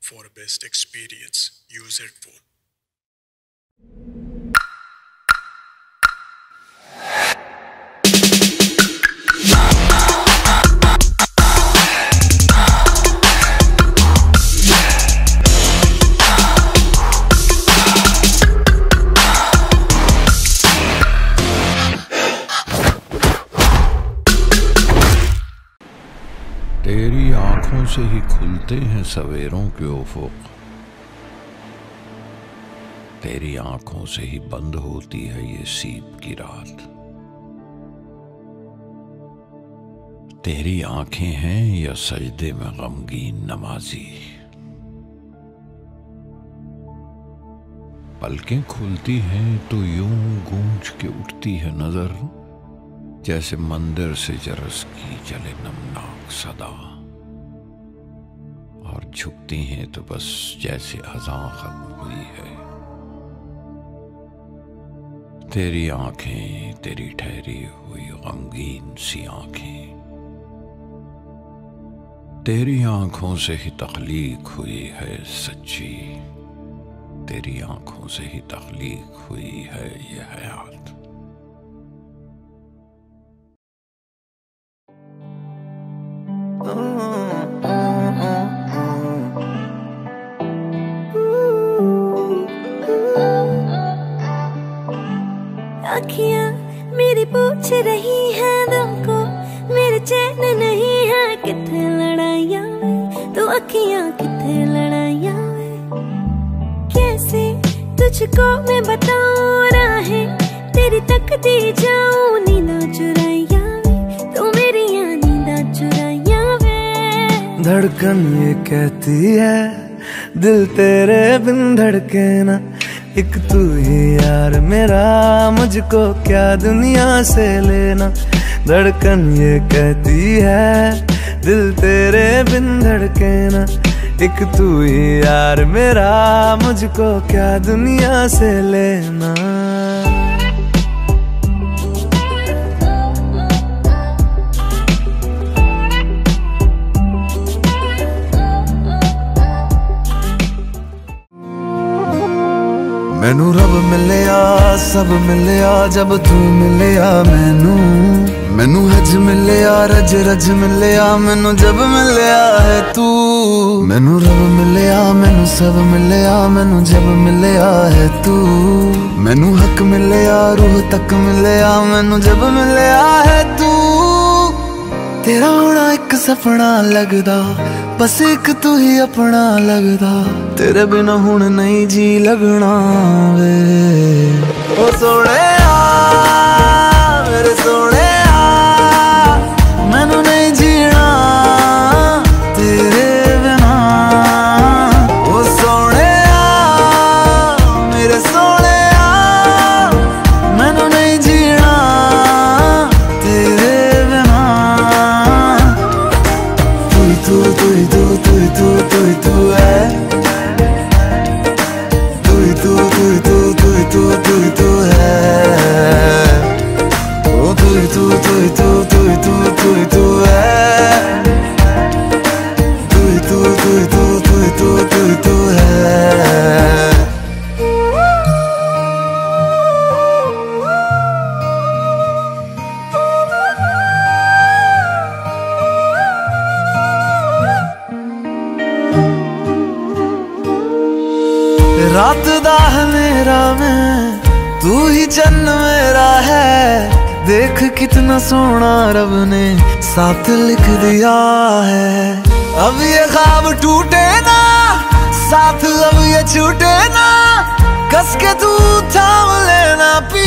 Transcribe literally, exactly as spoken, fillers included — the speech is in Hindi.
For best experience, use headphone. तेरी आंखों से ही खुलते हैं सवेरों के उफुक, तेरी आंखों से ही बंद होती है ये सीप की रात। तेरी आंखें हैं या सजदे में गमगीन नमाजी, पलकें खुलती हैं तो यूं गूंज के उठती है नजर, जैसे मंदिर से जरस की चले नमनाक सदा, और झुकती हैं तो बस जैसे अज़ां खत्म हुई है। तेरी आंखें, तेरी ठहरी हुई गमगीन सी आंखें, तेरी आंखों से ही तख्लीक हुई है सच्ची, तेरी आंखों से ही तख्लीक हुई है ये हयात। अखियाँ मेरी पूछ रही हैं दिल को, मेरे चैन नहीं है किथे लड़ाइयाँ वे, तो अखियाँ किथे लड़ाइयाँ वे। कैसे तुझको मैं बताऊँ राहें तेरी तकती जाऊँ, नींदा चुराइयाँ वे, तो मेरी यहाँ नींदा चुराइयाँ वे। धड़कन ये कहती है दिल तेरे बिन धड़के ना, एक तू ही यार मेरा, मुझको क्या दुनिया से लेना। धड़कन ये कहती है दिल तेरे बिन धड़के ना, एक तू ही यार मेरा, मुझको क्या दुनिया से लेना। मैनू रब मिलिया सब मिलिया जब तू मिलिया मैनू, मैनू हज मिलिया रज रज मिलिया मैनू जब मिलिया है तू। मैनू रब मिलिया मैनू सब मिलिया मैनू जब मिलिया है तू। मैनू हक मिलिया रूह तक मिलिया मैनू जब मिलिया है तू। तेरा होना एक सपना लगदा, बस एक तू ही अपना लगदा, तेरे बिना हुण नहीं जी लगना वे। ओ सोहणिया मेरे सोहणिया, मैनू नहीं जीना तेरे बिना। ओ सोहणिया मेरे सोहणिया, मैनू नहीं जीना तेरे बिना। तू तू तू तू तू तू तू है, तू तू तू तू तू तू तू तू है। ओ तू तू तू तू तू तू तू तू है, तू तू तू तू तू तू तू तू है। रात दा हनेरा में तू ही चन्न मेरा है, देख कितना सोना रब ने साथ लिख दिया है। अब ये ख्वाब टूटे ना साथ, अब ये छूटे ना, कस के तू थाम लेना।